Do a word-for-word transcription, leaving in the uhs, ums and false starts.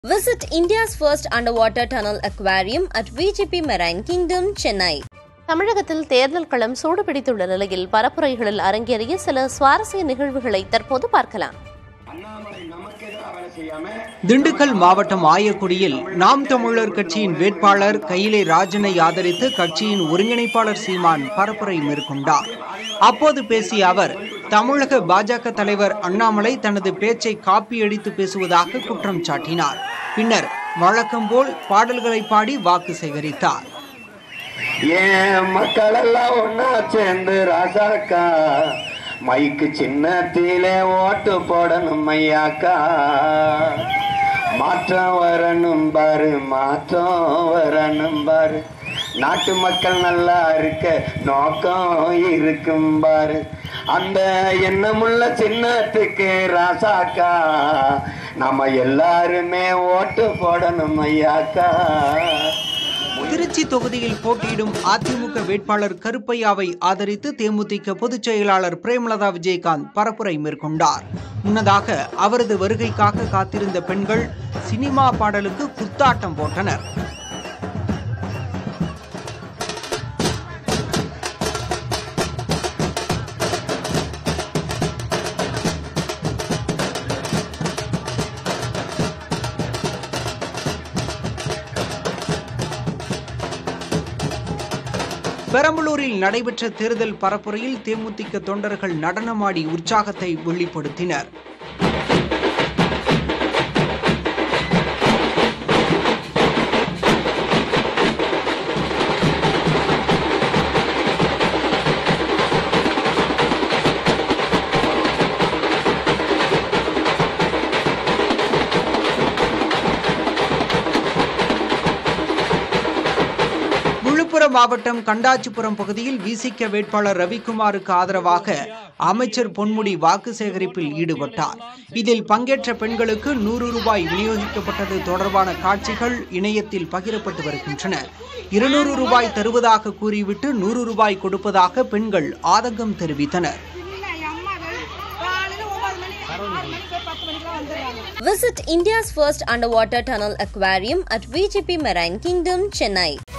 Visit India's first underwater tunnel aquarium at V G P Marine Kingdom, Chennai. தமிழகத்தில் தேர்தல் களம் சூடுபிடித்துள்ள நிலையில் பரப்புரைகளில் அரங்கேறிய சில சுவாரஸ்ய நிகழ்வுகளை தற்போது பார்க்கலாம். திண்டுக்கல் மாவட்டம் ஆயக்குடியில் நாம் தமிழர் கட்சியின் வேட்பாளர் கையிலே ராஜனை ஆதரித்து கட்சியின் ஒருங்கிணைப்பாளர் சீமான் பரப்புரை மேற்கொண்டார். அப்போது பேசிய அவர், தமிழக பாஜக தலைவர் அண்ணாமலை தனது பேச்சை காப்பியடித்து பேசுவதாக குற்றம் சாட்டினார். பின்னர் வழக்கம் போல் பாடல்களை பாடி வாக்கு சேகரித்தார். ஏன் மக்கள் எல்லாம் ஒன்னா சேர்ந்து ராசாக்கா மைக்கு சின்னத்திலே ஓட்டு போடணும் ஐயாக்கா, மாற்றம் வரணும் பாரு, மாற்றம் வரணும் பாரு, நாட்டு மக்கள் நல்லா இருக்க நோக்கம் இருக்கும் பாரு, அந்த எண்ணமுள்ள சின்னத்துக்கு ராசாக்கா நம்ம எல்லாருமே ஓட்டு போடணும் ஐயாக்கா. திருச்சி தொகுதியில் போட்டியிடும் அதிமுக வேட்பாளர் கருப்பையாவை ஆதரித்து தேமுதிக பொதுச் செயலாளர் பிரேமலதா விஜயகாந்த் பரப்புரை மேற்கொண்டார். முன்னதாக அவரது வருகைக்காக காத்திருந்த பெண்கள் சினிமா பாடலுக்கு குத்தாட்டம் போட்டனர். பெரம்பலூரில் நடைபெற்ற தேர்தல் பரப்புரையில் தேமுதிக தொண்டர்கள் நடனமாடி உற்சாகத்தை வெளிப்படுத்தினர். விழுப்புரம் மாவட்டம் கண்டாச்சிபுரம் பகுதியில் விசிக வேட்பாளர் ரவிக்குமாருக்கு ஆதரவாக அமைச்சர் பொன்முடி வாக்கு சேகரிப்பில் ஈடுபட்டார். இதில் பங்கேற்ற பெண்களுக்கு நூறு ரூபாய் விநியோகிக்கப்பட்டது தொடர்பான காட்சிகள் இணையத்தில் பகிரப்பட்டு வருகின்றன. இருநூறு ரூபாய் தருவதாக கூறிவிட்டு நூறு ரூபாய் கொடுப்பதாக பெண்கள் ஆதங்கம் தெரிவித்தனர். Visit India's first underwater tunnel aquarium at V G P Marine Kingdom, Chennai.